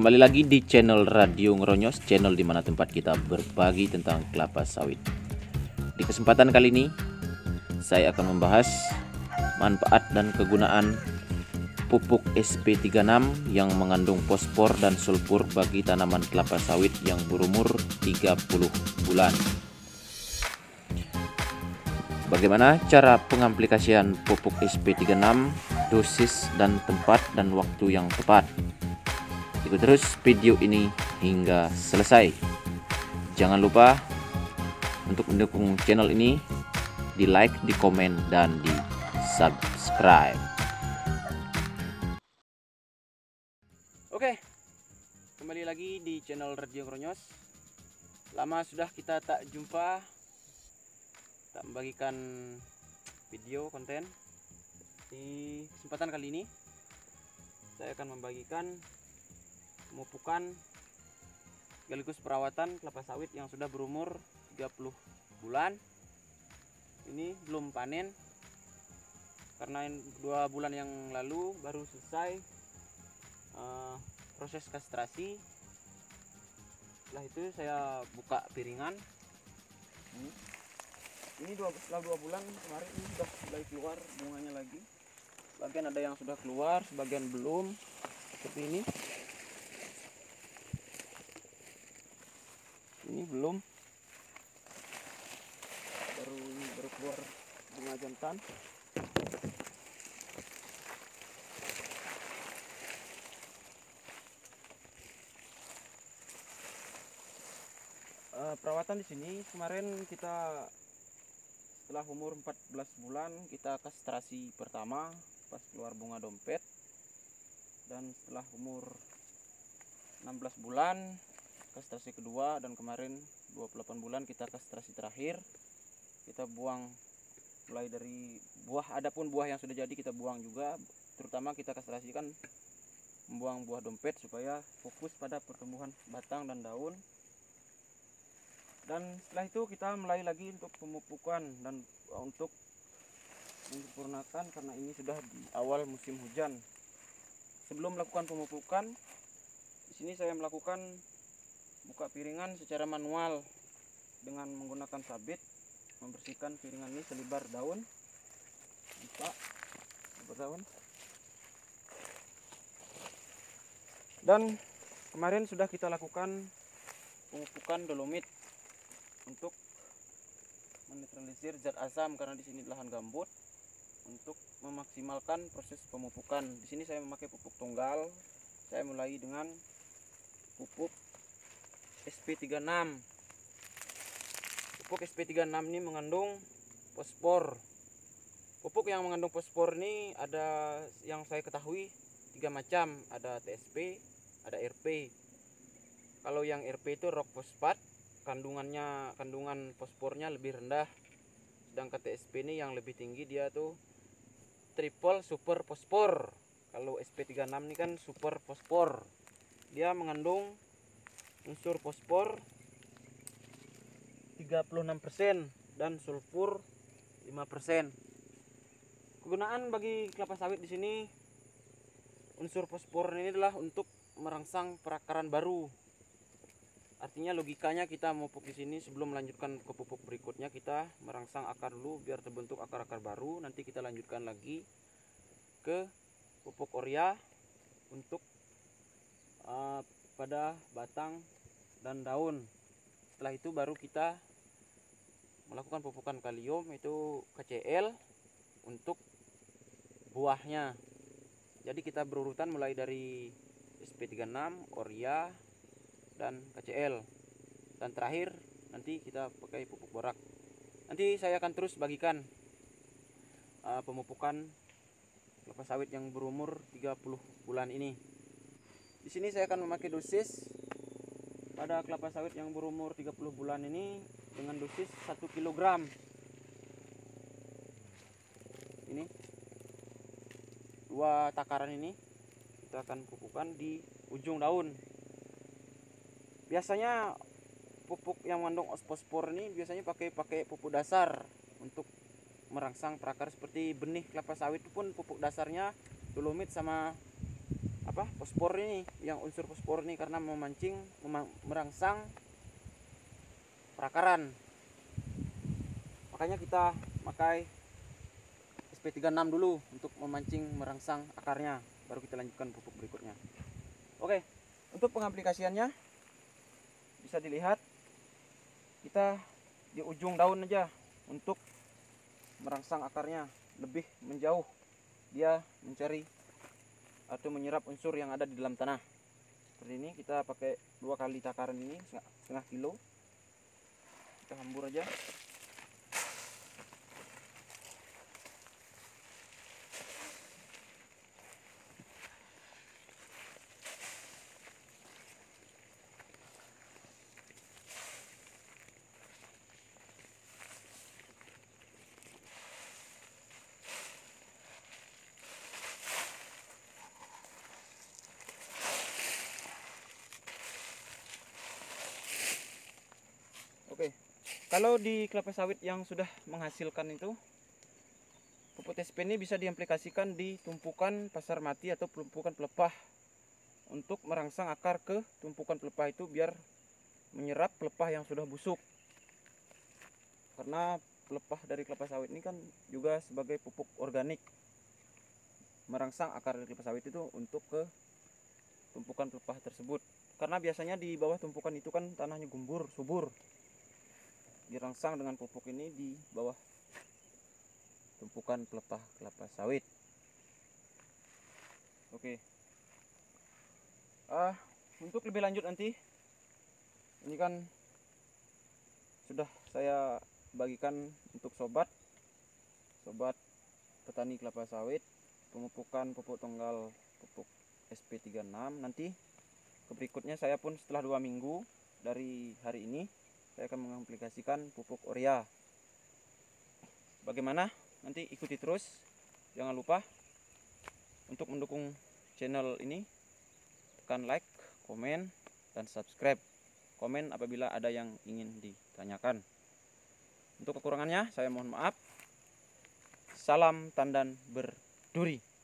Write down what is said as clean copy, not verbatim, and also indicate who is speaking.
Speaker 1: Kembali lagi di channel Radio Ngeronyos, channel dimana tempat kita berbagi tentang kelapa sawit. Di kesempatan kali ini, saya akan membahas manfaat dan kegunaan pupuk SP36 yang mengandung fosfor dan sulfur bagi tanaman kelapa sawit yang berumur 30 bulan. Bagaimana cara pengaplikasian pupuk SP36, dosis dan tempat dan waktu yang tepat? Ikuti terus video ini hingga selesai. Jangan lupa untuk mendukung channel ini, di like, di komen, dan di subscribe. Oke, kembali lagi di channel Radio Ngeronyos. Lama sudah kita tak jumpa, tak membagikan video konten. Di kesempatan kali ini saya akan membagikan pemupukan sekaligus perawatan kelapa sawit yang sudah berumur 30 bulan. Ini belum panen karena 2 bulan yang lalu baru selesai proses kastrasi. Setelah itu saya buka piringan. Ini setelah 2 bulan kemarin ini sudah mulai keluar bunganya lagi. Sebagian ada yang sudah keluar, sebagian belum. Seperti ini. Ini belum, baru keluar bunga jantan. Perawatan di sini kemarin kita setelah umur 14 bulan kita kastrasi pertama pas keluar bunga dompet, dan setelah umur 16 bulan kastrasi kedua, dan kemarin 28 bulan kita kastrasi terakhir. Kita buang mulai dari buah, adapun buah yang sudah jadi kita buang juga, terutama kita kastrasi kan membuang buah dompet supaya fokus pada pertumbuhan batang dan daun. Dan setelah itu kita mulai lagi untuk pemupukan dan untuk menyempurnakan, karena ini sudah di awal musim hujan. Sebelum melakukan pemupukan, di sini saya melakukan buka piringan secara manual dengan menggunakan sabit, membersihkan piringan ini selibar daun, buka selibar daun. Dan kemarin sudah kita lakukan pemupukan dolomit untuk menetralisir zat asam, karena di sini lahan gambut. Untuk memaksimalkan proses pemupukan, di sini saya memakai pupuk tunggal. Saya mulai dengan pupuk SP36. Pupuk SP36 ini mengandung fosfor. Pupuk yang mengandung fosfor ini ada yang saya ketahui 3 macam, ada TSP, ada RP. Kalau yang RP itu rock fosfat, kandungan fosfornya lebih rendah. Sedangkan TSP ini yang lebih tinggi, dia tuh triple super fosfor. Kalau SP36 ini kan super fosfor. Dia mengandung unsur fosfor 36% dan sulfur 5%. Kegunaan bagi kelapa sawit di sini, unsur fosfor ini adalah untuk merangsang perakaran baru. Artinya logikanya kita memupuk di sini sebelum melanjutkan ke pupuk berikutnya, kita merangsang akar dulu biar terbentuk akar-akar baru. Nanti kita lanjutkan lagi ke pupuk urea untuk pada batang dan daun. Setelah itu baru kita melakukan pupukan kalium, itu KCl untuk buahnya. Jadi kita berurutan mulai dari SP36, urea, dan KCl, dan terakhir nanti kita pakai pupuk borak. Nanti saya akan terus bagikan pemupukan kelapa sawit yang berumur 30 bulan ini. Di sini saya akan memakai dosis pada kelapa sawit yang berumur 30 bulan ini dengan dosis 1 kg. Ini 2 takaran ini kita akan pupukan di ujung daun. Biasanya pupuk yang mengandung fosfor ini biasanya pakai pupuk dasar untuk merangsang perakar seperti benih kelapa sawit, pun pupuk dasarnya dolomit sama fosfor ini, yang unsur fosfor ini karena memancing, merangsang perakaran. Makanya kita pakai SP36 dulu untuk memancing, merangsang akarnya, baru kita lanjutkan pupuk berikutnya. Oke, untuk pengaplikasiannya bisa dilihat kita di ujung daun aja untuk merangsang akarnya lebih menjauh, dia mencari atau menyerap unsur yang ada di dalam tanah. Seperti ini kita pakai 2 kali takaran ini, setengah kilo. Kita hambur aja. Oke, kalau di kelapa sawit yang sudah menghasilkan itu, pupuk TSP ini bisa diaplikasikan di tumpukan pasar mati atau tumpukan pelepah untuk merangsang akar ke tumpukan pelepah itu biar menyerap pelepah yang sudah busuk. Karena pelepah dari kelapa sawit ini kan juga sebagai pupuk organik, merangsang akar dari kelapa sawit itu untuk ke tumpukan pelepah tersebut. Karena biasanya di bawah tumpukan itu kan tanahnya gembur, subur. Dirangsang dengan pupuk ini di bawah tumpukan pelepah kelapa sawit. Oke. Untuk lebih lanjut nanti, ini kan sudah saya bagikan untuk sobat petani kelapa sawit, pemupukan pupuk tunggal pupuk SP36. Nanti berikutnya saya pun setelah 2 minggu dari hari ini saya akan mengaplikasikan pupuk urea. Bagaimana? Nanti ikuti terus. Jangan lupa untuk mendukung channel ini, tekan like, komen, dan subscribe. Komen apabila ada yang ingin ditanyakan. Untuk kekurangannya saya mohon maaf. Salam tandan berduri.